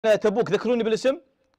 تبوك ذكروني بالاسم.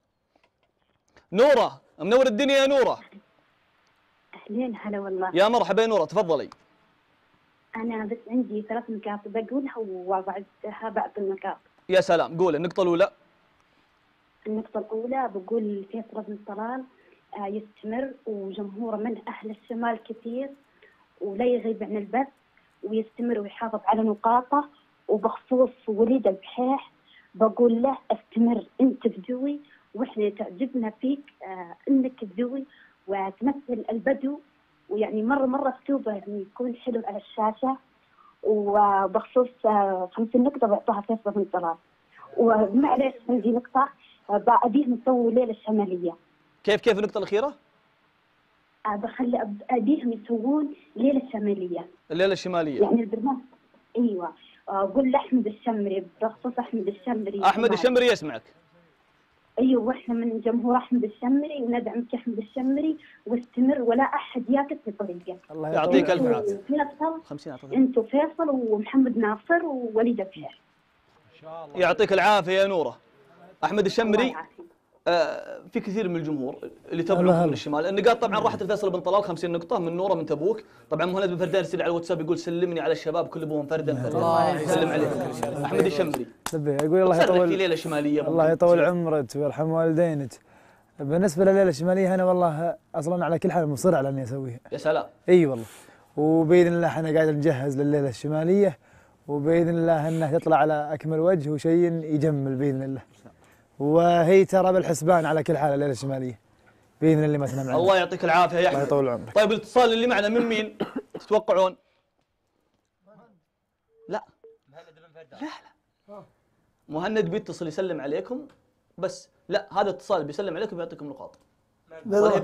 نورة، منور الدنيا يا نورة. أهلين هلا والله. يا مرحبا يا نورة، تفضلي. أنا بس عندي 3 نقاط بقولها وبعدها بعض النقاط. يا سلام، قول النقطة الأولى. النقطة الأولى بقول فيصل بن طلال يستمر، وجمهوره من أهل الشمال كثير، ولا يغيب عن البث ويستمر ويحافظ على نقاطه. وبخصوص وليد البحيح بقول له استمر، أنت بدوي وإحنا تعجبنا فيك إنك بدوي وتمثل البدو، ويعني مرة أسلوبه يعني يكون حلو على الشاشة. وبخصوص 50 نقطة بعطوها فيصل بن طلال. ومعليش عندي نقطة أبيهم يسووا ليلة شمالية. كيف النقطة الأخيرة؟ بخلي أبيهم يسوون ليلة شمالية. الليلة الشمالية. يعني البرنامج. أيوة. قول لأحمد الشمري، بخصوص أحمد الشمري. أحمد الشمري يسمعك. ايوه، واحنا من جمهور احمد الشمري وندعمك احمد الشمري، واستمر ولا احد ياكل في طريقه. الله يعطيك الف عافيه. فيصل انتم فيصل ومحمد ناصر ووليد البحيح. ان شاء الله يعطيك العافيه يا نوره. احمد الشمري في كثير من الجمهور اللي تبعكم من الشمال. النقاط طبعا راحت لفيصل بن طلال 50 نقطه من نوره من تبوك. طبعا مهند بن فردان يرسل على الواتساب يقول سلمني على الشباب كل ابوهم فردا. الله يسلم عليك. احمد الشمري يقول الله يطول في ليله شماليه. الله يطول عمرك ويرحم والدينك. بالنسبه لليله الشماليه انا والله اصلا على كل حال مصر على اني اسويها. يا سلام. اي والله. وباذن الله احنا قاعد نجهز لليله الشماليه، وباذن الله انها تطلع على اكمل وجه وشيء يجمل باذن الله. وهي ترى بالحسبان على كل حال الليله الشماليه باذن الله ما تنام عنها. الله يعطيك العافيه يا احمد. الله يطول عمرك. طيب الاتصال اللي معنا من مين تتوقعون؟ لا مهند بيتصل يسلم عليكم بس. لا هذا اتصال بيسلم عليكم ويعطيكم نقاط.